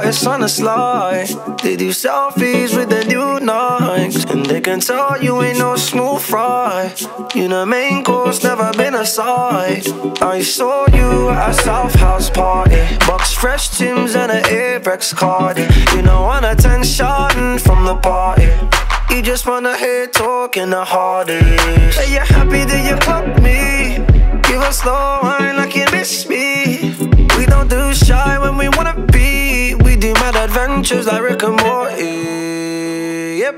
it's on the slide. They do selfies with the new Nikes, and they can tell you ain't no smooth fry. You the main course, never been a side. I saw you at a South House party, BoxFresh, Timbs and an Avirex Cardy. You know, on a 10 shotting from the party. You just wanna hear Talkin the Hardest. Are you happy that you clocked me? Give a slow wine like you miss me. We don't do shy when we wanna be. We do mad adventures like Rick and Morty. Yep,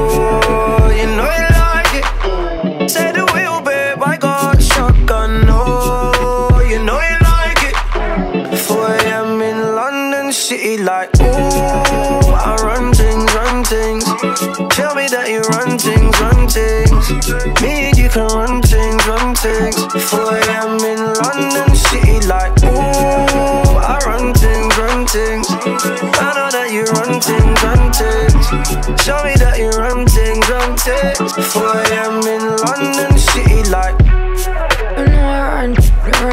oh, you know you like it. Say the wheel, babe, I got shotgun. Oh, you know you like it. 4 AM in London City, like, ooh, I run things, run things. Tell me that you run things, run things. Me and you can run things, run things. 4 AM in London City, like, ooh, I run things, run things. I know that you run things, run things. Show me that you run things, run things. 4 AM in London City, like, I know I run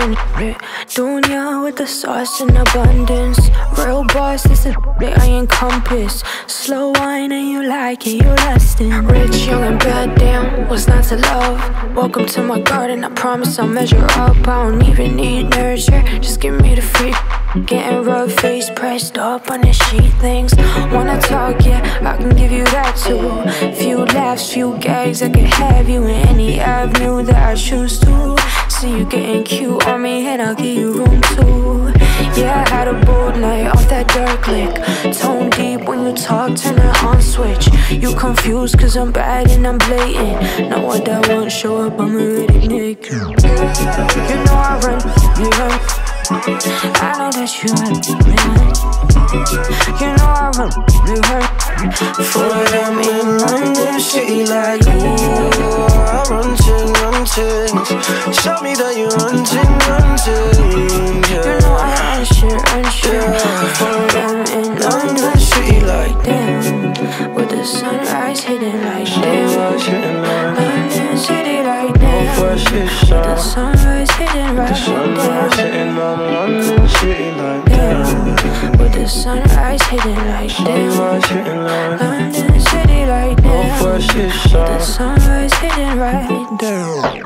Dounia with the sauce in abundance. Real boss, this is that I encompass. Slow wine and you like it, you lustin'. Rich, young and bad, damn, what's not to love? Welcome to my garden, I promise I'll measure up. I don't even need nurture, just give me the free. Getting rough, face pressed up on the sheet things. Wanna talk, yeah, I can give you that too. Few laughs, few gags, I can have you in any avenue that I choose to. See you getting cute on me and I'll give you room too. Yeah, I had a bold night off that dark lick. Tone deep when you talk, turn it on switch. You confused cause I'm bad and I'm blatant. Know what that won't show up, I'm already naked. You know I run, you run. I know that you run, you run. You know I run, you run. 4 AM in London City, like, ooh, I run things, run things. Show me that you run things, run things, yeah. You know I run shit, yeah. 4 AM in London City, like, damn. With the sunrise hitting like sunrise hitting like London City, like damn. With the sunrise hitting right sunrise hitting on London City, like damn. With the sunrise hitting like sunrise hitting like London City, like damn. With the sunrise hitting right there.